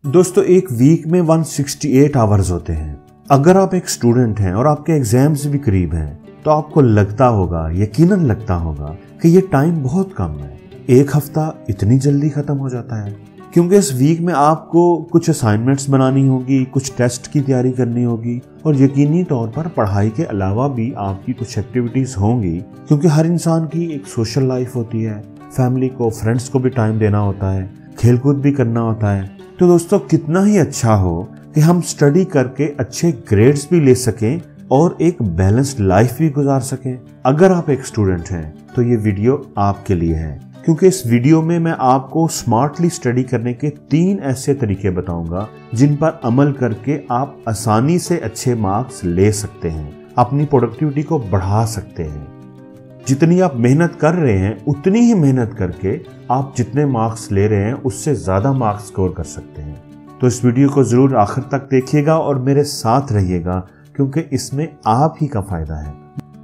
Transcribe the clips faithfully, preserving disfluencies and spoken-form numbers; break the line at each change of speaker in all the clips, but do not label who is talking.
दोस्तों एक वीक में एक सौ अड़सठ आवर्स होते हैं। अगर आप एक स्टूडेंट हैं और आपके एग्जाम्स भी करीब हैं तो आपको लगता होगा, यकीनन लगता होगा कि ये टाइम बहुत कम है। एक हफ्ता इतनी जल्दी खत्म हो जाता है क्योंकि इस वीक में आपको कुछ असाइनमेंट्स बनानी होगी, कुछ टेस्ट की तैयारी करनी होगी और यकीनी तौर पर पढ़ाई के अलावा भी आपकी कुछ एक्टिविटीज होंगी क्योंकि हर इंसान की एक सोशल लाइफ होती है, फैमिली को, फ्रेंड्स को भी टाइम देना होता है, खेलकूद भी करना होता है। तो दोस्तों कितना ही अच्छा हो कि हम स्टडी करके अच्छे ग्रेड्स भी ले सकें और एक बैलेंस्ड लाइफ भी गुजार सकें। अगर आप एक स्टूडेंट हैं तो ये वीडियो आपके लिए है क्योंकि इस वीडियो में मैं आपको स्मार्टली स्टडी करने के तीन ऐसे तरीके बताऊंगा जिन पर अमल करके आप आसानी से अच्छे मार्क्स ले सकते हैं, अपनी प्रोडक्टिविटी को बढ़ा सकते हैं। जितनी आप मेहनत कर रहे हैं उतनी ही मेहनत करके आप जितने मार्क्स ले रहे हैं उससे ज्यादा मार्क्स स्कोर कर सकते हैं। तो इस वीडियो को जरूर आखिर तक देखिएगा और मेरे साथ रहिएगा क्योंकि इसमें आप ही का फायदा है।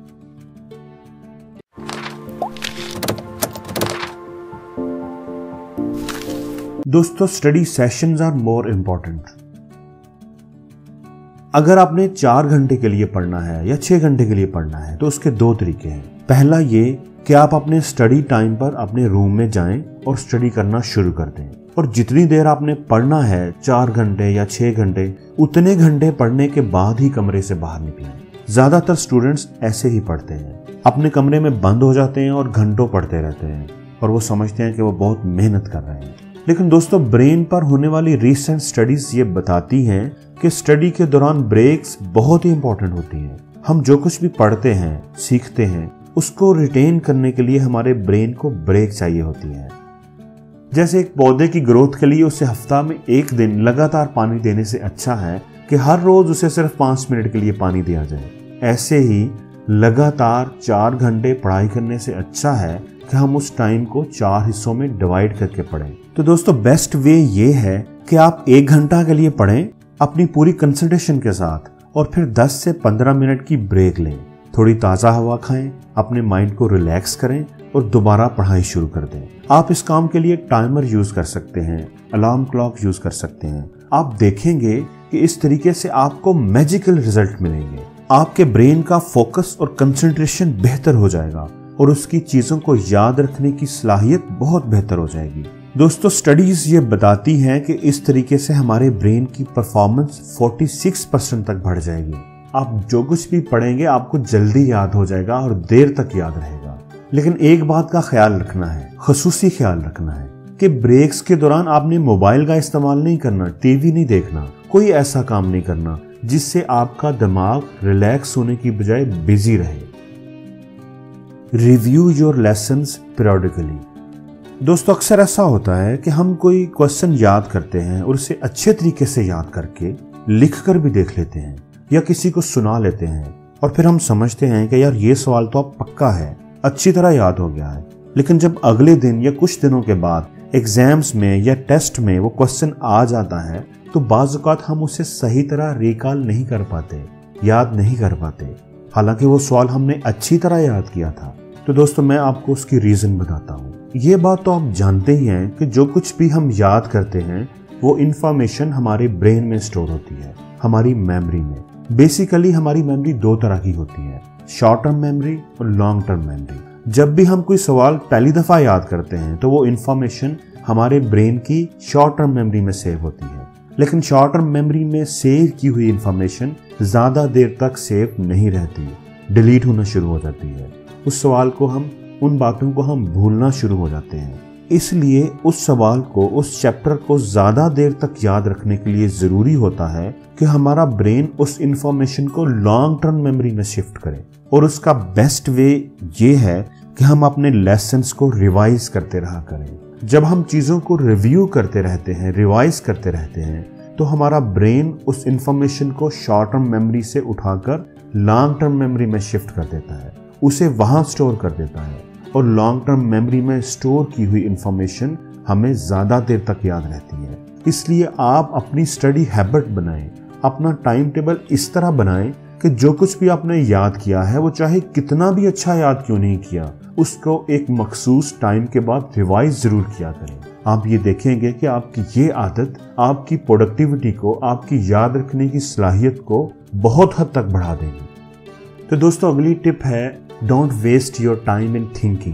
दोस्तों study sessions are more important. अगर आपने चार घंटे के लिए पढ़ना है या छह घंटे के लिए पढ़ना है तो उसके दो तरीके हैं। पहला ये कि आप अपने स्टडी टाइम पर अपने रूम में जाएं और स्टडी करना शुरू कर दें और जितनी देर आपने पढ़ना है, चार घंटे या छह घंटे, उतने घंटे पढ़ने के बाद ही कमरे से बाहर निकलें। ज्यादातर स्टूडेंट्स ऐसे ही पढ़ते हैं, अपने कमरे में बंद हो जाते हैं और घंटों पढ़ते रहते हैं और वो समझते हैं कि वो बहुत मेहनत कर रहे हैं। लेकिन दोस्तों ब्रेन पर होने वाली रीसेंट स्टडीज ये बताती हैं कि स्टडी के दौरान ब्रेक्स बहुत ही इंपॉर्टेंट होती हैं। हम जो कुछ भी पढ़ते हैं, सीखते हैं, उसको रिटेन करने के लिए हमारे ब्रेन को ब्रेक चाहिए होती है। जैसे एक पौधे की ग्रोथ के लिए उसे हफ्ता में एक दिन लगातार पानी देने से अच्छा है कि हर रोज उसे सिर्फ पांच मिनट के लिए पानी दिया जाए। ऐसे ही लगातार चार घंटे पढ़ाई करने से अच्छा है कि हम उस टाइम को चार हिस्सों में डिवाइड करके पढ़ें। तो दोस्तों बेस्ट वे ये है कि आप एक घंटा के लिए पढ़ें अपनी पूरी कंसंट्रेशन के साथ और फिर दस से पंद्रह मिनट की ब्रेक लें, थोड़ी ताज़ा हवा खाएं, अपने माइंड को रिलैक्स करें और दोबारा पढ़ाई शुरू कर दें। आप इस काम के लिए टाइमर यूज कर सकते हैं, अलार्म क्लॉक यूज कर सकते हैं। आप देखेंगे कि इस तरीके से आपको मैजिकल रिजल्ट मिलेंगे। आपके ब्रेन का फोकस और कंसंट्रेशन बेहतर हो जाएगा और उसकी चीजों को याद रखने की सलाहियत बहुत बेहतर हो जाएगी। दोस्तों स्टडीज ये बताती हैं कि इस तरीके से हमारे ब्रेन की परफॉर्मेंस छियालीस परसेंट तक बढ़ जाएगी। आप जो कुछ भी पढ़ेंगे आपको जल्दी याद हो जाएगा और देर तक याद रहेगा। लेकिन एक बात का ख्याल रखना है, खुसूसी ख्याल रखना है कि ब्रेक्स के दौरान आपने मोबाइल का इस्तेमाल नहीं करना, टीवी नहीं देखना, कोई ऐसा काम नहीं करना जिससे आपका दिमाग रिलैक्स होने की बजाय बिजी रहे। Review your lessons periodically। दोस्तों अक्सर ऐसा होता है कि हम कोई क्वेश्चन याद करते हैं और उसे अच्छे तरीके से याद करके लिख कर भी देख लेते हैं या किसी को सुना लेते हैं और फिर हम समझते हैं कि यार ये सवाल तो अब पक्का है, अच्छी तरह याद हो गया है। लेकिन जब अगले दिन या कुछ दिनों के बाद एग्जाम्स में या टेस्ट में वो क्वेश्चन आ जाता है तो बाज़ औक़ात हम उसे सही तरह रिकॉल नहीं कर पाते, याद नहीं कर पाते, हालांकि वो सवाल हमने अच्छी तरह याद किया था। तो दोस्तों मैं आपको उसकी रीजन बताता हूँ। ये बात तो आप जानते ही हैं कि जो कुछ भी हम याद करते हैं वो इंफॉर्मेशन हमारे ब्रेन में स्टोर होती है, हमारी मेमोरी में। बेसिकली हमारी मेमोरी दो तरह की होती है, शॉर्ट टर्म मेमोरी और लॉन्ग टर्म मेमोरी। जब भी हम कोई सवाल पहली दफा याद करते हैं तो वो इंफॉर्मेशन हमारे ब्रेन की शॉर्ट टर्म मेमोरी में सेव होती है। लेकिन शॉर्ट टर्म मेमोरी में सेव की हुई इंफॉर्मेशन ज्यादा देर तक सेव नहीं रहती, डिलीट होना शुरू हो जाती है। उस सवाल को हम उन बातों को हम भूलना शुरू हो जाते हैं। इसलिए उस सवाल को, उस चैप्टर को ज्यादा देर तक याद रखने के लिए जरूरी होता है कि हमारा ब्रेन उस इंफॉर्मेशन को लॉन्ग टर्म मेमोरी में शिफ्ट करे। और उसका बेस्ट वे ये है कि हम अपने लेसन्स को रिवाइज करते रहा करें। जब हम चीजों को रिव्यू करते रहते हैं, रिवाइज करते रहते हैं, तो हमारा ब्रेन उस इंफॉर्मेशन को शॉर्ट टर्म मेमोरी से उठाकर लॉन्ग टर्म मेमोरी में शिफ्ट कर देता है, उसे वहां स्टोर कर देता है और लॉन्ग टर्म मेमोरी में स्टोर की हुई इंफॉर्मेशन हमें ज्यादा देर तक याद रहती है। इसलिए आप अपनी स्टडी हैबिट बनाएं, अपना टाइम टेबल इस तरह बनाएं कि जो कुछ भी आपने याद किया है वो चाहे कितना भी अच्छा याद क्यों नहीं किया, उसको एक मखसूस टाइम के बाद रिवाइज जरूर किया करें। आप ये देखेंगे कि आपकी ये आदत आपकी प्रोडक्टिविटी को, आपकी याद रखने की सलाहियत को बहुत हद तक बढ़ा देगी। तो दोस्तों अगली टिप है don't waste your time in thinking.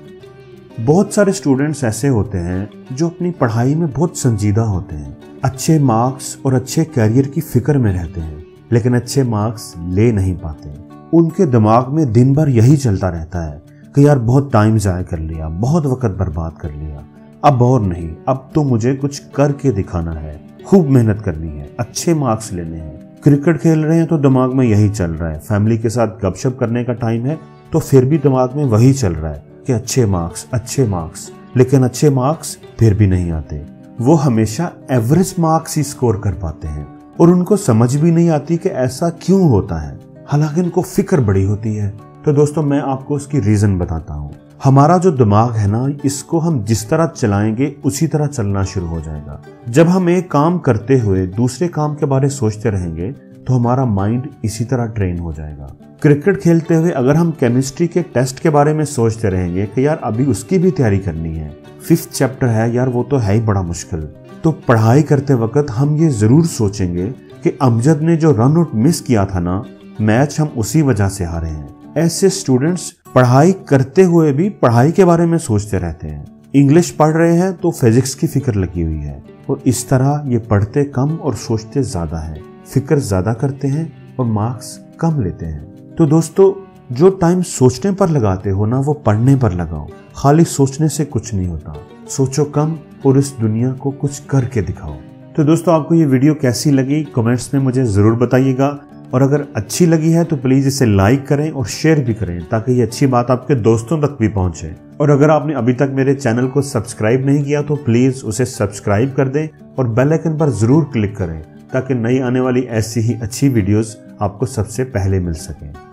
बहुत सारे स्टूडेंट्स ऐसे होते हैं जो अपनी पढ़ाई में बहुत संजीदा होते हैं, अच्छे मार्क्स और अच्छे करियर की फिक्र में रहते हैं, लेकिन अच्छे मार्क्स ले नहीं पाते। उनके दिमाग में दिन भर यही चलता रहता है कि यार बहुत टाइम ज़ाया कर लिया, बहुत वक्त बर्बाद कर लिया, अब और नहीं, अब तो मुझे कुछ करके दिखाना है, खूब मेहनत करनी है, अच्छे मार्क्स लेने हैं। क्रिकेट खेल रहे हैं तो दिमाग में यही चल रहा है, फैमिली के साथ गपशप करने का टाइम है तो फिर भी दिमाग में वही चल रहा है कि अच्छे मार्क्स अच्छे मार्क्स, लेकिन अच्छे मार्क्स फिर भी नहीं आते। वो हमेशा एवरेज मार्क्स ही स्कोर कर पाते हैं और उनको समझ भी नहीं आती कि ऐसा क्यों होता है, हालांकि उनको फिक्र बड़ी होती है। तो दोस्तों मैं आपको उसकी रीजन बताता हूँ। हमारा जो दिमाग है ना, इसको हम जिस तरह चलाएंगे उसी तरह चलना शुरू हो जाएगा। जब हम एक काम करते हुए दूसरे काम के बारे में सोचते रहेंगे तो हमारा माइंड इसी तरह ट्रेन हो जाएगा। क्रिकेट खेलते हुए अगर हम केमिस्ट्री के टेस्ट के बारे में सोचते रहेंगे कि यार अभी उसकी भी तैयारी करनी है, फिफ्थ चैप्टर है यार, वो तो है ही बड़ा मुश्किल, तो पढ़ाई करते वक्त हम ये जरूर सोचेंगे कि अमजद ने जो रन आउट मिस किया था ना, मैच हम उसी वजह से हारे हैं। ऐसे स्टूडेंट्स पढ़ाई करते हुए भी पढ़ाई के बारे में सोचते रहते हैं। इंग्लिश पढ़ रहे हैं तो फिजिक्स की फिक्र लगी हुई है, और इस तरह ये पढ़ते कम और सोचते ज्यादा है, फिक्र ज्यादा करते हैं और मार्क्स कम लेते हैं। तो दोस्तों जो टाइम सोचने पर लगाते हो ना, वो पढ़ने पर लगाओ। खाली सोचने से कुछ नहीं होता, सोचो कम और इस दुनिया को कुछ करके दिखाओ। तो दोस्तों आपको ये वीडियो कैसी लगी कमेंट्स में मुझे जरूर बताइएगा, और अगर अच्छी लगी है तो प्लीज इसे लाइक करें और शेयर भी करें ताकि ये अच्छी बात आपके दोस्तों तक भी पहुंचे। और अगर आपने अभी तक मेरे चैनल को सब्सक्राइब नहीं किया तो प्लीज उसे सब्सक्राइब कर दें और बेल आइकन पर जरूर क्लिक करें ताकि नई आने वाली ऐसी ही अच्छी वीडियोस आपको सबसे पहले मिल सकें।